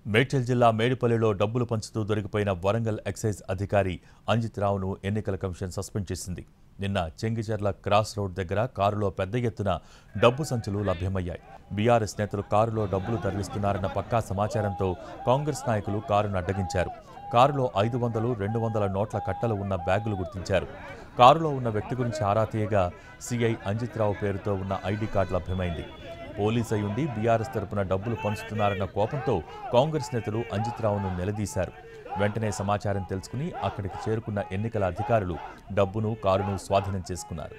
మేడ్చల్ జిల్లా మేడిపల్లిలో డబ్బులు పంచుతూ దొరికిపోయిన వరంగల్ ఎక్సైజ్ అధికారి అంజిత్ రావును ఎన్నికల కమిషన్ సస్పెండ్ చేసింది. నిన్న చెంగిచెర్ల క్రాస్ రోడ్ దగ్గర కారులో పెద్ద ఎత్తున డబ్బు సంచులు లభ్యమయ్యాయి. బీఆర్ఎస్ నేతలు కారులో డబ్బులు తరలిస్తున్నారన్న పక్కా సమాచారంతో కాంగ్రెస్ నాయకులు కారును అడ్డగించారు. కారులో 500, 200 నోట్ల కట్టలు ఉన్న బ్యాగులు గుర్తించారు. కారులో ఉన్న వ్యక్తి గురించి ఆరా తీయగా సిఐ అంజిత్ రావు పేరుతో ఉన్న ఐడి కార్డు లభ్యమైంది. పోలీస్ అయ్యుండి బీఆర్ఎస్ తరపున డబ్బులు పంచుతున్నారన్న కోపంతో కాంగ్రెస్ నేతలు అంజిత్ రావును నిలదీశారు. వెంటనే సమాచారం తెలుసుకుని అక్కడికి చేరుకున్న ఎన్నికల అధికారులు డబ్బును, కారును స్వాధీనం చేసుకున్నారు.